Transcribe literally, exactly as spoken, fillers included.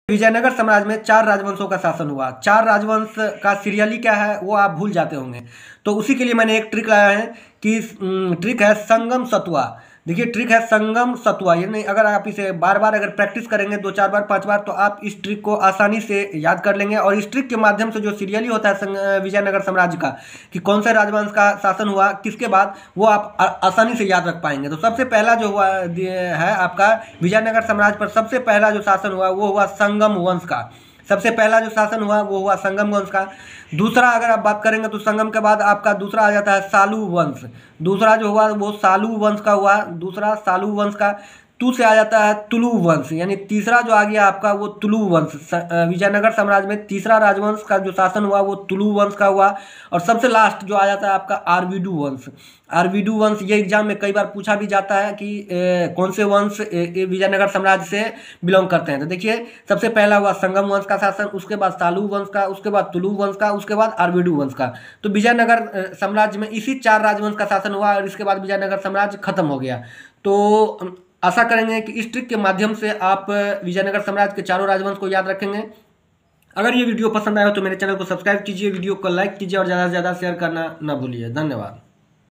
विजयनगर साम्राज्य में चार राजवंशों का शासन हुआ। चार राजवंश का सीरियली क्या है वो आप भूल जाते होंगे, तो उसी के लिए मैंने एक ट्रिक लाया है कि ट्रिक है संगम सतुआ। देखिए ट्रिक है संगम सतुआ, यानी अगर आप इसे बार बार अगर प्रैक्टिस करेंगे दो चार बार पांच बार तो आप इस ट्रिक को आसानी से याद कर लेंगे। और इस ट्रिक के माध्यम से जो सीरियली होता है विजयनगर साम्राज्य का कि कौन से राजवंश का शासन हुआ किसके बाद, वो आप आसानी से याद रख पाएंगे। तो सबसे पहला जो हुआ है आपका विजयनगर साम्राज्य पर सबसे पहला जो शासन हुआ वो हुआ संगम वंश का। सबसे पहला जो शासन हुआ वो हुआ संगम वंश का। दूसरा अगर आप बात करेंगे तो संगम के बाद आपका दूसरा आ जाता है सालू वंश। दूसरा जो हुआ वो सालू वंश का हुआ, दूसरा सालू वंश का। तू से आ जाता है तुलु वंश, यानी तीसरा जो आ गया आपका वो तुलु वंश। विजयनगर साम्राज्य में तीसरा राजवंश का जो शासन हुआ वो तुलु वंश का हुआ। और सबसे लास्ट जो आ जाता है आपका आरवीडू वंश। आरवीडू वंश ये एग्जाम में कई बार पूछा भी जाता है कि ए, कौन से वंश विजयनगर साम्राज्य से बिलोंग करते हैं। तो देखिए सबसे पहला हुआ संगम वंश का शासन, उसके बाद सालू वंश का, उसके बाद तुलु वंश का, उसके बाद आरवीडू वंश का। तो विजयनगर साम्राज्य में इसी चार राजवंश का शासन हुआ और इसके बाद विजयनगर साम्राज्य खत्म हो गया। तो आशा करेंगे कि इस ट्रिक के माध्यम से आप विजयनगर साम्राज्य के चारों राजवंश को याद रखेंगे। अगर ये वीडियो पसंद आया हो तो मेरे चैनल को सब्सक्राइब कीजिए, वीडियो को लाइक कीजिए और ज़्यादा से ज़्यादा शेयर करना ना भूलिए। धन्यवाद।